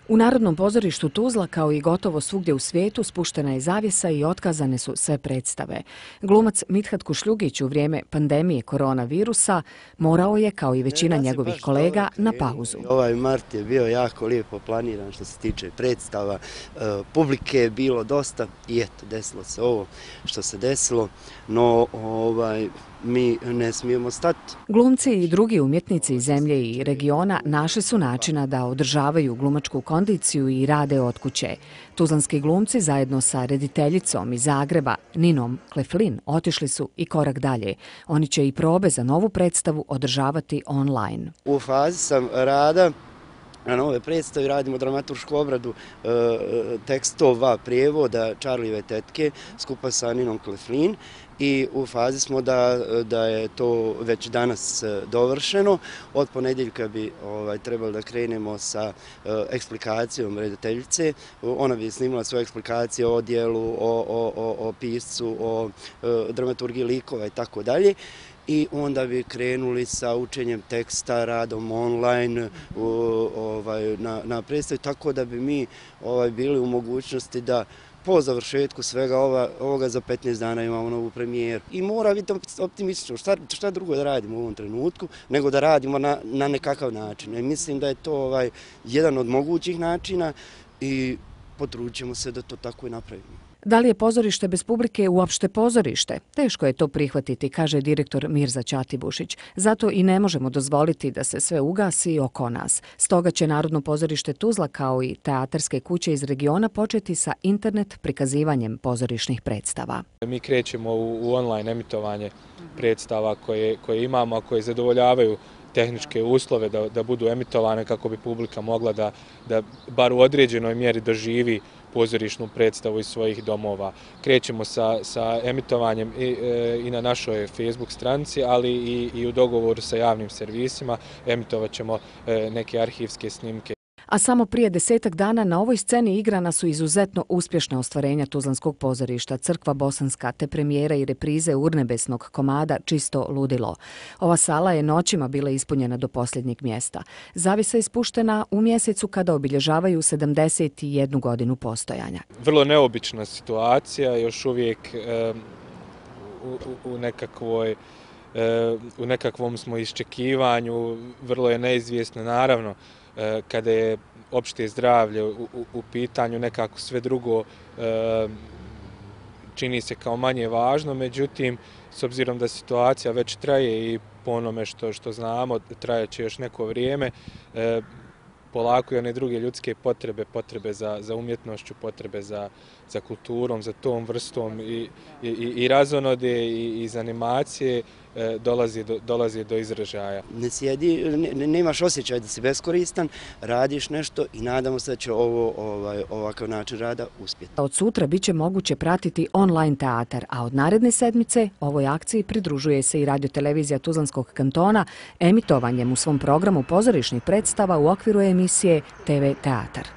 U Narodnom pozorištu Tuzla, kao i gotovo svugdje u svijetu, spuštena je zavjesa i otkazane su sve predstave. Glumac Mithat Kušljugić u vrijeme pandemije koronavirusa morao je, kao i većina njegovih kolega, na pauzu. Ovaj mart je bio jako lijepo planiran što se tiče predstava, publike je bilo dosta i eto, desilo se ovo što se desilo, no mi ne smijemo stati. Glumci i drugi umjetnici iz zemlje i regiona našli su načina da održavaju glumačku kondiciju i rade od kuće. Tuzlanski glumci zajedno sa rediteljicom iz Zagreba, Ninom Kleflin, otišli su i korak dalje. Oni će i probe za novu predstavu održavati online. U fazi sam rada na nove predstavi, radimo dramaturšku obradu tekstova prijevoda Čarlijeve tetke skupa sa Ninom Kleflin i u fazi smo da je to već danas dovršeno. Od ponedjeljka bi trebali da krenemo sa eksplikacijom rediteljice. Ona bi snimila svoje eksplikacije o dijelu, o piscu, o dramaturgiji likova i tako dalje. I onda bi krenuli sa učenjem teksta, radom online na predstavi, tako da bi mi bili u mogućnosti da po završetku svega ovoga za 15 dana imamo novu premijeru. I mora biti optimistično. Šta drugo da radimo u ovom trenutku, nego da radimo na nekakav način. I mislim da je to jedan od mogućih načina i potrudit ćemo se da to tako i napravimo. Da li je pozorište bez publike uopšte pozorište? Teško je to prihvatiti, kaže direktor Mirza Čatibušić. Zato i ne možemo dozvoliti da se sve ugasi oko nas. Stoga će Narodno pozorište Tuzla, kao i teatarske kuće iz regiona, početi sa internet prikazivanjem pozorišnih predstava. Mi krećemo u online emitovanje predstava koje imamo, a koje zadovoljavaju tehničke uslove da budu emitovane kako bi publika mogla da bar u određenoj mjeri doživi pozorišnu predstavu iz svojih domova. Krećemo sa emitovanjem i na našoj Facebook stranici, ali i u dogovoru sa javnim servisima emitovat ćemo neke arhivske snimke. A samo prije 10 dana na ovoj sceni igrana su izuzetno uspješna ostvarenja Tuzlanskog pozorišta, Crkva bosanska, te premijera i reprize urnebesnog komada Čisto ludilo. Ova sala je noćima bila ispunjena do posljednjeg mjesta. Zavjesa je ispuštena u mjesecu kada obilježavaju 71 godinu postojanja. Vrlo neobična situacija, još uvijek u nekakvom smo iščekivanju, vrlo je neizvjesno, naravno, kada je opšte zdravlje u pitanju, nekako sve drugo čini se kao manje važno, međutim, s obzirom da situacija već traje i po onome što znamo, trajeće još neko vrijeme, polako i one druge ljudske potrebe za umjetnošću, potrebe za kulturom, za tom vrstom i razonode i iz animacije dolazi do izražaja. Ne sjedi, nemaš osjećaj da si beskoristan, radiš nešto i nadamo se da će ovakav način rada uspjeti. Od sutra biće moguće pratiti online teatar, a od naredne sedmice ovoj akciji pridružuje se i radiotelevizija Tuzlanskog kantona emitovanjem u svom programu pozorišnih predstava u okviru emisije TV Teatar.